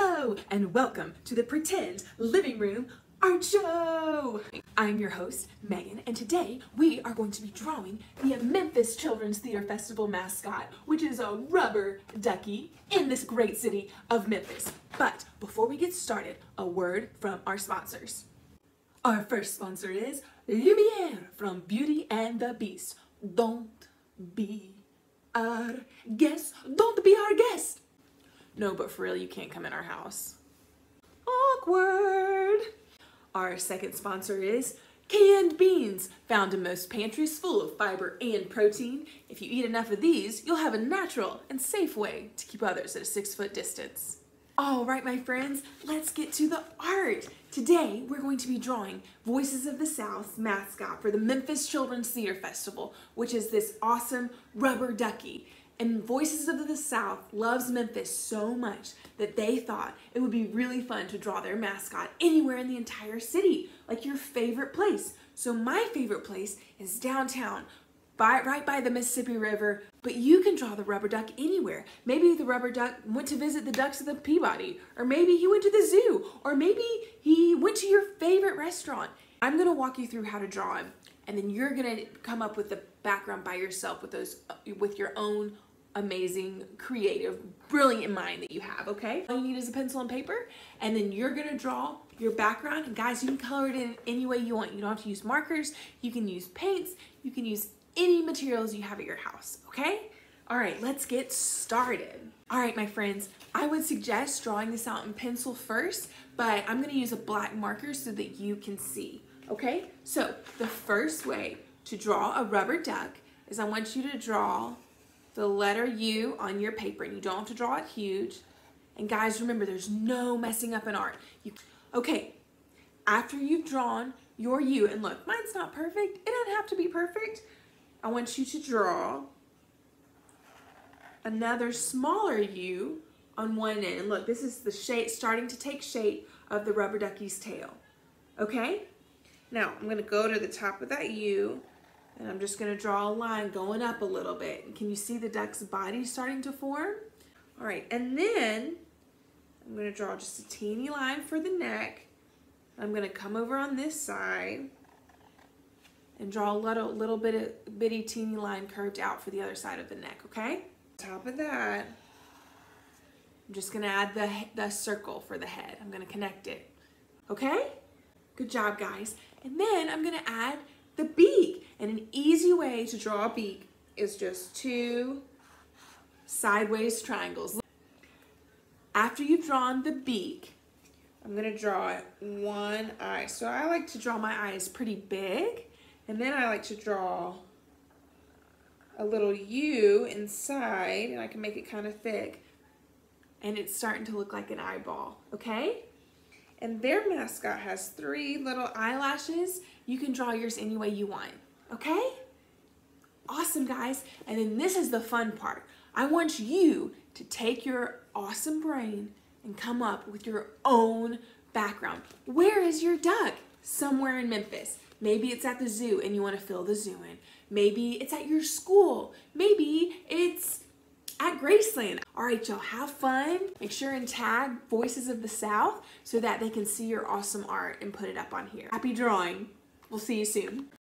Hello and welcome to the Pretend Living Room Art Show. I'm your host, Megan, and today we are going to be drawing the Memphis Children's Theater Festival mascot, which is a rubber ducky in this great city of Memphis. But before we get started, a word from our sponsors. Our first sponsor is Lumiere from Beauty and the Beast. Don't be our guest. Don't be our guest. No, but for real, you can't come in our house. Awkward. Our second sponsor is canned beans, found in most pantries, full of fiber and protein. If you eat enough of these, you'll have a natural and safe way to keep others at a 6-foot distance. All right, my friends, let's get to the art. Today, we're going to be drawing Voices of the South's mascot for the Memphis Children's Theater Festival, which is this awesome rubber ducky. And Voices of the South loves Memphis so much that they thought it would be really fun to draw their mascot anywhere in the entire city, like your favorite place. So my favorite place is downtown, right by the Mississippi River, but you can draw the rubber duck anywhere. Maybe the rubber duck went to visit the ducks of the Peabody, or maybe he went to the zoo, or maybe he went to your favorite restaurant. I'm gonna walk you through how to draw him, and then you're gonna come up with the background by yourself with your own amazing, creative, brilliant mind that you have, okay? All you need is a pencil and paper, and then you're gonna draw your background, and guys, you can color it in any way you want. You don't have to use markers, you can use paints, you can use any materials you have at your house, okay? All right, let's get started. All right, my friends, I would suggest drawing this out in pencil first, but I'm gonna use a black marker so that you can see, okay? So the first way to draw a rubber duck is I want you to draw the letter U on your paper, and you don't have to draw it huge. And guys, remember, there's no messing up in art. Okay, after you've drawn your U, and look, mine's not perfect. It doesn't have to be perfect. I want you to draw another smaller U on one end. And look, this is the shape, starting to take shape of the rubber ducky's tail. Okay? Now, I'm gonna go to the top of that U, and I'm just gonna draw a line going up a little bit. Can you see the duck's body starting to form? All right, and then I'm gonna draw just a teeny line for the neck. I'm gonna come over on this side and draw a little bitty teeny line curved out for the other side of the neck, okay? On top of that, I'm just gonna add the circle for the head. I'm gonna connect it, okay? Good job, guys. And then I'm gonna add the beak. And an easy way to draw a beak is just 2 sideways triangles. After you've drawn the beak, I'm gonna draw one eye. So I like to draw my eyes pretty big, and then I like to draw a little U inside, and I can make it kind of thick, and it's starting to look like an eyeball, okay? And their mascot has 3 little eyelashes. You can draw yours any way you want, okay? Awesome, guys. And then this is the fun part. I want you to take your awesome brain and come up with your own background. Where is your duck? Somewhere in Memphis. Maybe it's at the zoo and you want to fill the zoo in. Maybe it's at your school. Maybe it's at Graceland. All right, y'all, have fun. Make sure and tag Voices of the South so that they can see your awesome art and put it up on here. Happy drawing. We'll see you soon.